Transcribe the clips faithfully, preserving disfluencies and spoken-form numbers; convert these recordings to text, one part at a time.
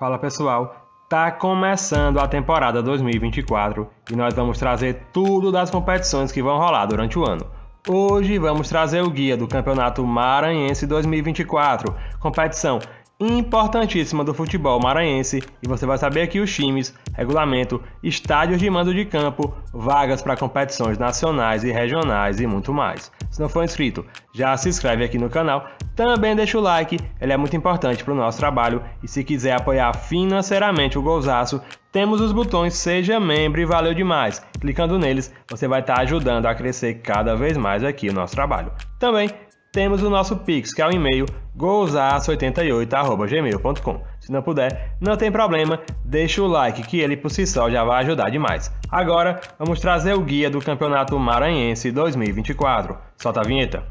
Fala pessoal, tá começando a temporada dois mil e vinte e quatro e nós vamos trazer tudo das competições que vão rolar durante o ano. Hoje vamos trazer o guia do Campeonato Maranhense dois mil e vinte e quatro, competição importantíssima do futebol maranhense, e você vai saber aqui os times, regulamento, estádios de mando de campo, vagas para competições nacionais e regionais e muito mais. Se não for inscrito, já se inscreve aqui no canal, também deixa o like, ele é muito importante para o nosso trabalho, e se quiser apoiar financeiramente o Golzaço, temos os botões Seja Membro e valeu demais. Clicando neles, você vai estar ajudando a crescer cada vez mais aqui o nosso trabalho. Também temos o nosso Pix, que é o e-mail golzaço oitenta e oito arroba gmail ponto com. Se não puder, não tem problema, deixa o like que ele por si só já vai ajudar demais. Agora, vamos trazer o guia do Campeonato Maranhense dois mil e vinte e quatro. Solta a vinheta.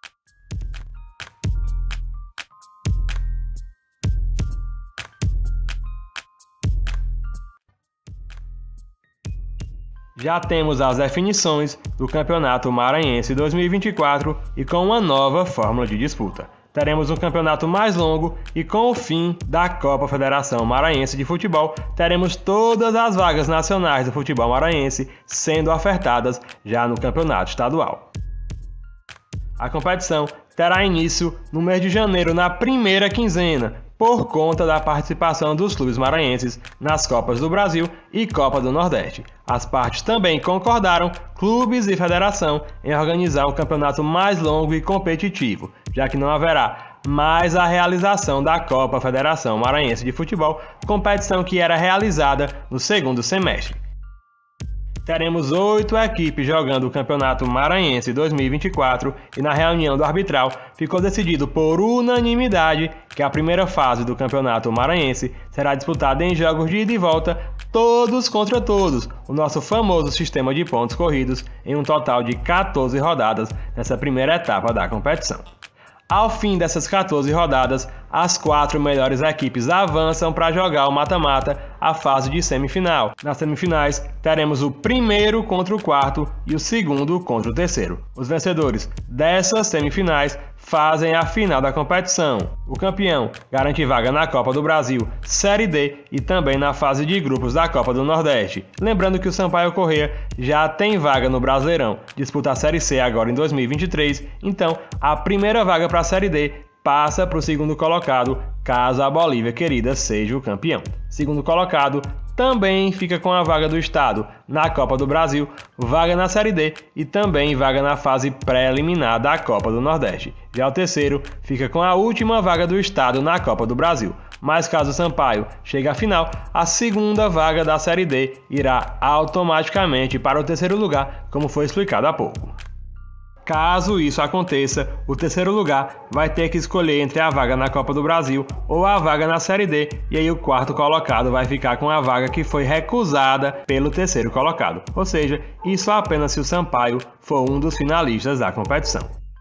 Já temos as definições do Campeonato Maranhense dois mil e vinte e quatro e com uma nova fórmula de disputa. Teremos um campeonato mais longo e com o fim da Copa Federação Maranhense de Futebol, teremos todas as vagas nacionais do futebol maranhense sendo ofertadas já no campeonato estadual. A competição terá início no mês de janeiro, na primeira quinzena, por conta da participação dos clubes maranhenses nas Copas do Brasil e Copa do Nordeste. As partes também concordaram, clubes e federação, em organizar um campeonato mais longo e competitivo, já que não haverá mais a realização da Copa Federação Maranhense de Futebol, competição que era realizada no segundo semestre. Teremos oito equipes jogando o Campeonato Maranhense dois mil e vinte e quatro e na reunião do arbitral ficou decidido por unanimidade que a primeira fase do Campeonato Maranhense será disputada em jogos de ida e volta, todos contra todos, o nosso famoso sistema de pontos corridos, em um total de quatorze rodadas nessa primeira etapa da competição. Ao fim dessas quatorze rodadas, as quatro melhores equipes avançam para jogar o mata-mata, a fase de semifinal. Nas semifinais, teremos o primeiro contra o quarto e o segundo contra o terceiro. Os vencedores dessas semifinais fazem a final da competição. O campeão garante vaga na Copa do Brasil, Série D e também na fase de grupos da Copa do Nordeste. Lembrando que o Sampaio Corrêa já tem vaga no Brasileirão, disputa a Série C agora em dois mil e vinte e três, então a primeira vaga para a Série D passa para o segundo colocado, caso a Bolívia Querida seja o campeão. Segundo colocado também fica com a vaga do estado na Copa do Brasil, vaga na Série D e também vaga na fase pré-eliminar da Copa do Nordeste. Já o terceiro fica com a última vaga do estado na Copa do Brasil. Mas caso o Sampaio chegue à final, a segunda vaga da Série D irá automaticamente para o terceiro lugar, como foi explicado há pouco. Caso isso aconteça, o terceiro lugar vai ter que escolher entre a vaga na Copa do Brasil ou a vaga na Série D, e aí o quarto colocado vai ficar com a vaga que foi recusada pelo terceiro colocado. Ou seja, isso apenas se o Sampaio for um dos finalistas da competição.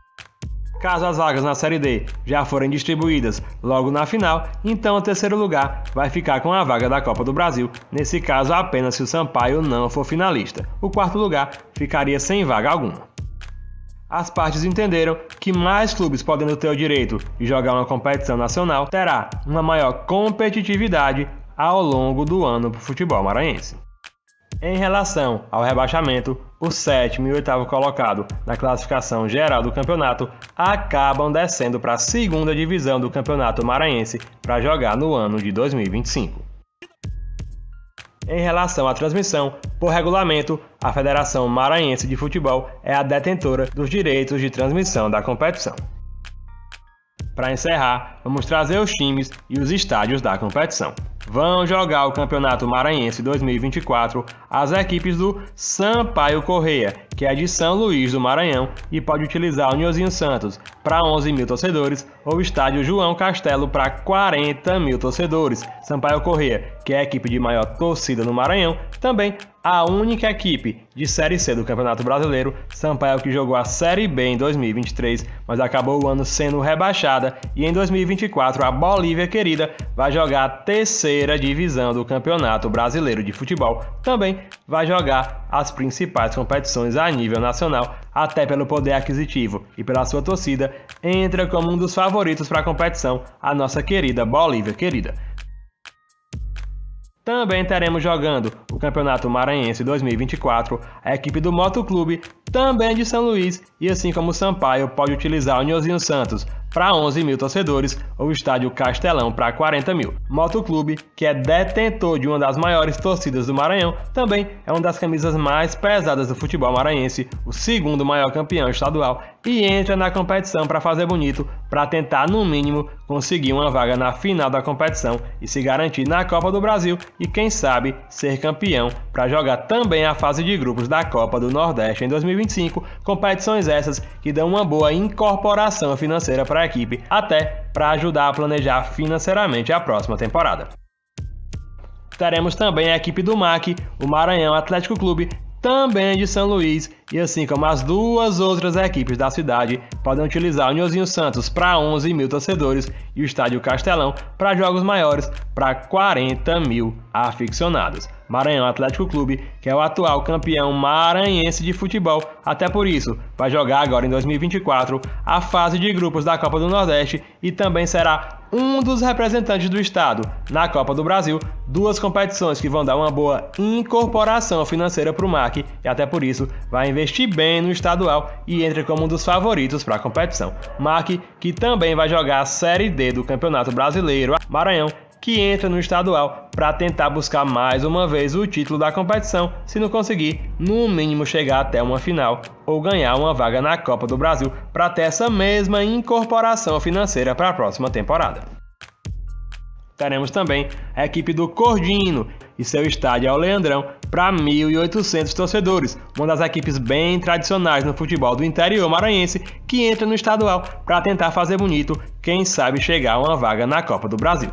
Caso as vagas na Série D já forem distribuídas logo na final, então o terceiro lugar vai ficar com a vaga da Copa do Brasil, nesse caso apenas se o Sampaio não for finalista. O quarto lugar ficaria sem vaga alguma. As partes entenderam que mais clubes podendo ter o direito de jogar uma competição nacional terá uma maior competitividade ao longo do ano para o futebol maranhense. Em relação ao rebaixamento, o sétimo e o oitavo colocado na classificação geral do campeonato acabam descendo para a segunda divisão do Campeonato Maranhense para jogar no ano de dois mil e vinte e cinco. Em relação à transmissão, por regulamento, a Federação Maranhense de Futebol é a detentora dos direitos de transmissão da competição. Para encerrar, vamos trazer os times e os estádios da competição. Vão jogar o Campeonato Maranhense dois mil e vinte e quatro as equipes do Sampaio Corrêa, que é de São Luís do Maranhão e pode utilizar o Nhozinho Santos para onze mil torcedores ou o estádio João Castelo para quarenta mil torcedores. Sampaio Corrêa, que é a equipe de maior torcida no Maranhão, também a única equipe de Série C do Campeonato Brasileiro, Sampaio que jogou a Série B em dois mil e vinte e três, mas acabou o ano sendo rebaixada, e em dois mil e vinte e quatro a Bolívia Querida vai jogar a terceira divisão do Campeonato Brasileiro de Futebol. Também vai jogar as principais competições a nível nacional, até pelo poder aquisitivo e pela sua torcida, entra como um dos favoritos para a competição a nossa querida Bolívia Querida. também teremos jogando o Campeonato Maranhense dois mil e vinte e quatro a equipe do Motoclube, também de São Luís, e assim como o Sampaio pode utilizar o Nhozinho Santos para onze mil torcedores ou o Estádio Castelão para quarenta mil. Motoclube, que é detentor de uma das maiores torcidas do Maranhão, também é uma das camisas mais pesadas do futebol maranhense, o segundo maior campeão estadual, e entra na competição para fazer bonito, para tentar no mínimo conseguir uma vaga na final da competição e se garantir na Copa do Brasil e quem sabe ser campeão para jogar também a fase de grupos da Copa do Nordeste em dois mil e vinte e cinco, competições essas que dão uma boa incorporação financeira para a equipe, até para ajudar a planejar financeiramente a próxima temporada. Teremos também a equipe do M A C, o Maranhão Atlético Clube, também de São Luís, e assim como as duas outras equipes da cidade, podem utilizar o Nhozinho Santos para onze mil torcedores e o Estádio Castelão para jogos maiores para quarenta mil aficionados. Maranhão Atlético Clube, que é o atual campeão maranhense de futebol, até por isso vai jogar agora em dois mil e vinte e quatro a fase de grupos da Copa do Nordeste e também será um dos representantes do estado na Copa do Brasil, duas competições que vão dar uma boa incorporação financeira para o M A C e até por isso vai investir bem no estadual e entra como um dos favoritos para a competição. M A C que também vai jogar a Série D do Campeonato Brasileiro, Maranhão, que entra no estadual para tentar buscar mais uma vez o título da competição, se não conseguir, no mínimo chegar até uma final ou ganhar uma vaga na Copa do Brasil para ter essa mesma incorporação financeira para a próxima temporada. Teremos também a equipe do Cordino e seu estádio é o Leandrão para mil e oitocentos torcedores, uma das equipes bem tradicionais no futebol do interior maranhense que entra no estadual para tentar fazer bonito, quem sabe chegar a uma vaga na Copa do Brasil.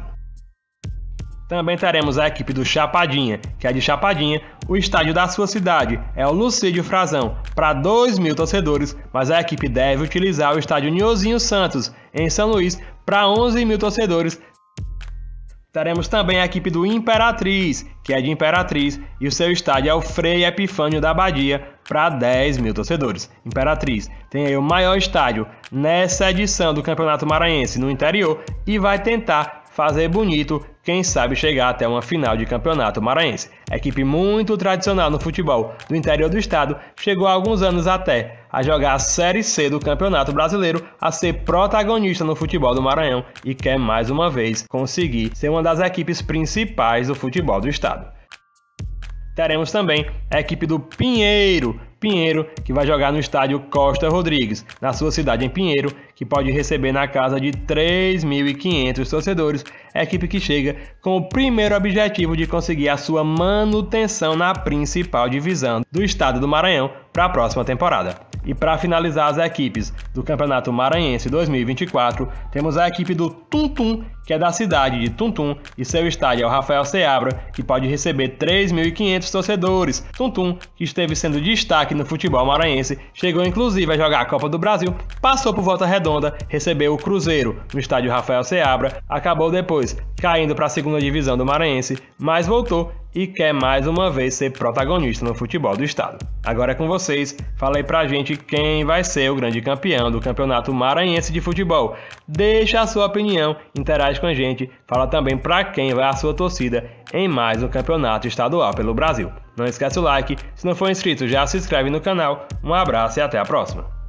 Também teremos a equipe do Chapadinha, que é de Chapadinha, o estádio da sua cidade é o Lucídio Frazão, para dois mil torcedores, mas a equipe deve utilizar o estádio Nhozinho Santos, em São Luís, para onze mil torcedores. Teremos também a equipe do Imperatriz, que é de Imperatriz, e o seu estádio é o Frei Epifânio da Abadia, para dez mil torcedores. Imperatriz tem aí o maior estádio nessa edição do Campeonato Maranhense no interior e vai tentar fazer bonito, quem sabe chegar até uma final de campeonato maranhense. A equipe muito tradicional no futebol do interior do estado chegou há alguns anos até a jogar a Série C do Campeonato Brasileiro, a ser protagonista no futebol do Maranhão e quer mais uma vez conseguir ser uma das equipes principais do futebol do estado. Teremos também a equipe do Pinheiro, Pinheiro, que vai jogar no estádio Costa Rodrigues, na sua cidade em Pinheiro, que pode receber na casa de três mil e quinhentos torcedores, é a equipe que chega com o primeiro objetivo de conseguir a sua manutenção na principal divisão do estado do Maranhão para a próxima temporada. E para finalizar as equipes do Campeonato Maranhense dois mil e vinte e quatro, temos a equipe do Tum Tum, que é da cidade de Tum Tum, e seu estádio é o Rafael Seabra, que pode receber três mil e quinhentos torcedores. Tum Tum, que esteve sendo destaque no futebol maranhense, chegou inclusive a jogar a Copa do Brasil, passou por Volta Redonda, recebeu o Cruzeiro no estádio Rafael Seabra, acabou depois caindo para a segunda divisão do Maranhense, mas voltou e quer mais uma vez ser protagonista no futebol do estado. Agora é com vocês, fala aí pra gente quem vai ser o grande campeão do Campeonato Maranhense de Futebol. Deixa a sua opinião, interage com a gente, fala também pra quem vai a sua torcida em mais um campeonato estadual pelo Brasil. Não esquece o like, se não for inscrito já se inscreve no canal, um abraço e até a próxima.